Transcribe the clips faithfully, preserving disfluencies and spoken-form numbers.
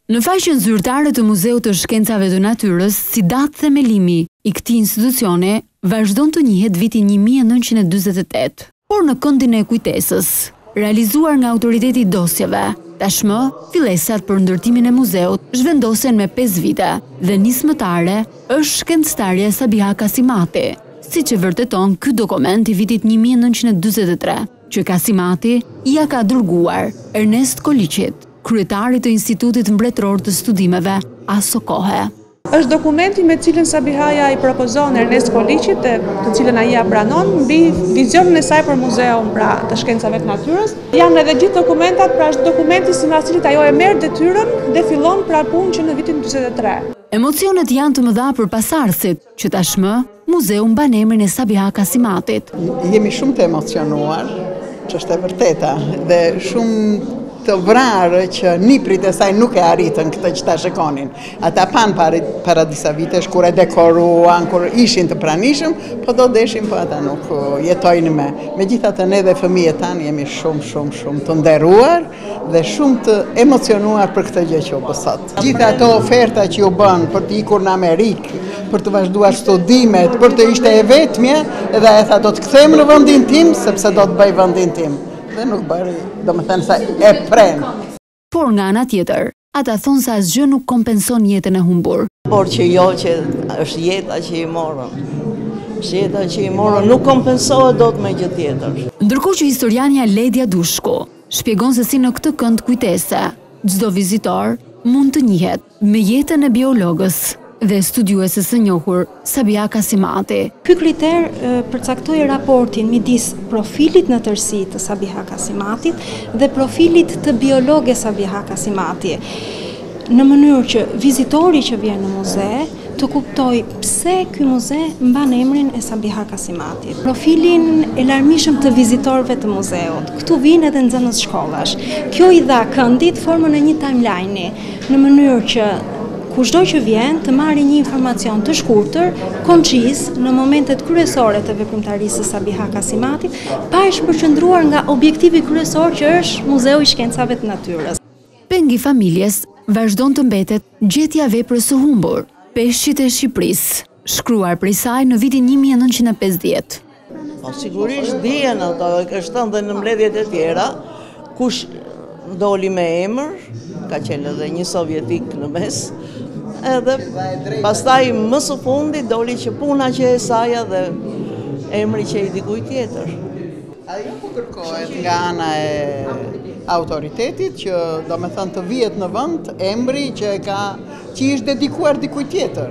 Në faqen zyrtare të Muzeut të Shkencave të Natyrës, si datë themelimi i këtij institucioni vazhdon të njihet viti një mijë e nëntëqind e dyzet e tetë, por në këndin e kujtesës, realizuar nga autoriteti i dosjeve. Tashmë, fillesat për ndërtimin e muzeut zhvendosen me pesë vite dhe nismëtare është shkencëtarja Sabiha Kasimati, siç e vërteton ky dokument i vitit një mijë e nëntëqind e dyzet e tre, që Kasimati ia ka dërguar Ernest Koliçit, kryetarit të Institutit Mbretëror të Studimeve aso kohe. Është dokumenti me cilën Sabihaja i propozon Ernest Koliçit, të cilën ai ia pranon, mbi vizionin e saj për muzeun pra të shkencave të natyrës. Janë edhe gjithë dokumentat, pra është dokumenti sipas cilit ajo e merr detyrën dhe fillon pra punë që në vitin dyzet e tre. Emocionet janë të mëdha për pasardhësit, që tashmë muzeu mban emrin e Sabiha Kasimatit. Jemi shumë të emocionuar, që është e vërteta, dhe shumë të vrarë që niprit e saj nuk e arritën këtë që ta shikonin. Ata pan para, para disa vitesh kur e dekoruan, kur ishin të pranishëm, po do deshin, po ata nuk jetojnë me. Megjithatë ne dhe fëmijët tanë jemi shumë, shumë, shumë të nderuar dhe shumë të emocionuar për këtë gjë që u bë sot. Gjithë ato oferta që u bën për të ikur në Amerikë, për të vazhduar studimet, për të ishte e vetmja, edhe e tha do të kthehem në vendin tim sepse do të bëj vendin tim. Dhe nuk bëri, do më thënë sa e pren. Por nga ana tjetër, ata thonë se asgjë nuk kompenson jetën e humbur. Por që jo që është jeta që i morën. është jeta që i morën, nuk kompensohet dot me gjë tjetër. Ndërkohë që historiania Ledja Dushku shpjegon se si në këtë kënd kujtese, çdo vizitor mund të njihet me jetën e biologës dhe studiueses së njohur Sabiha Kasimati. Ky kriter përcaktoi raportin midis profilit në tërësi të Sabiha Kasimatit dhe profilit të biologes Sabiha Kasimati, në mënyrë që vizitori që vjen në muze të kuptoj pse ky muze mban emrin e Sabiha Kasimatit. Profilin e larmishëm të vizitorëve të muzeut. Këtu vinë edhe nxënës shkollash. Kjo i dha këndit formën e një timeline, në mënyrë që kushdo që vjen të marrë një informacion të shkurtër, koncis, në momentet kryesore të veprimtarisë së Sabiha Kasimatit, pa e shpërqendruar nga objektivi kryesor që është Muzeu i Shkencave të Natyrës. Pengi familjes vazhdon të mbetet gjetja veprës së humbur, Peshqit e Shqipërisë, shkruar prej saj në vitin një mijë e nëntëqind e pesëdhjetë. Po sigurisht dihen ato, e shton dhe në mbledhjet e tjera, kush doli me emër, ka qenë edhe një sovjetik në mes, edhe pastaj më së fundi doli që puna që e saja dhe emri që i dikuj tjetër. Ajo po kërkohet nga ana e autoritetit që do me thënë të vihet në vend emri që e ka që është dedikuar dikuj tjetër.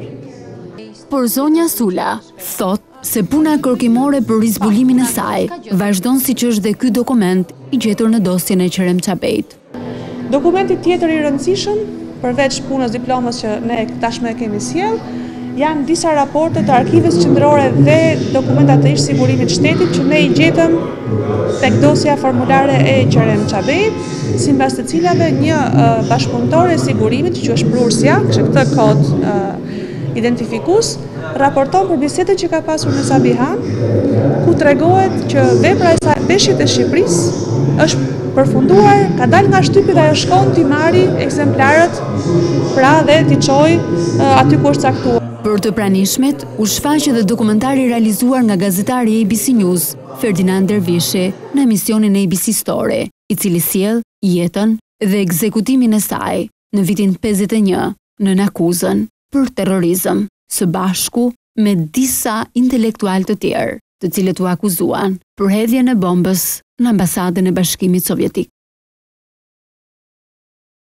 Por zonja Sula thot se puna kërkimore për rizbulimin e saj vazhdon siç është dhe ky dokument i gjetur në dosjen e Qerem Çabejt. Dokumenti tjetër i rëndësishëm, përveç punës diplomës që ne tashmë e kemi sjell, janë disa raporte të Arkives Qendrore dhe dokumentat të ish sigurimit shtetit që ne i gjetëm tek dosja formulare e Qerem Çabejt, sipas të cilave një uh, bashkëpunëtor e sigurimit që është Prursia, kishte këtë kod uh, identifikus, raporton për bisedën që ka pasur në Sabihan, ku tregohet që vepra e saj Peshqit e Shqipërisë është përfunduar, ka dalë nga shtypi dhe ajo shkon t'i marri ekzemplarët, pra dhe t'i çojë uh, aty ku është caktuar. Për të pranishmet, u shfaqe dhe dokumentari realizuar nga gazetari A B C News, Ferdinand Dervishi, në emisionin A B C Story, i cili sjell jetën dhe ekzekutimin e saj në vitin pesëdhjetë e një në akuzën për terrorizëm, së bashku me disa intelektual të tjerë, të cilët u akuzuan për hedhjen e bombës në ambasadën e Bashkimit Sovjetik.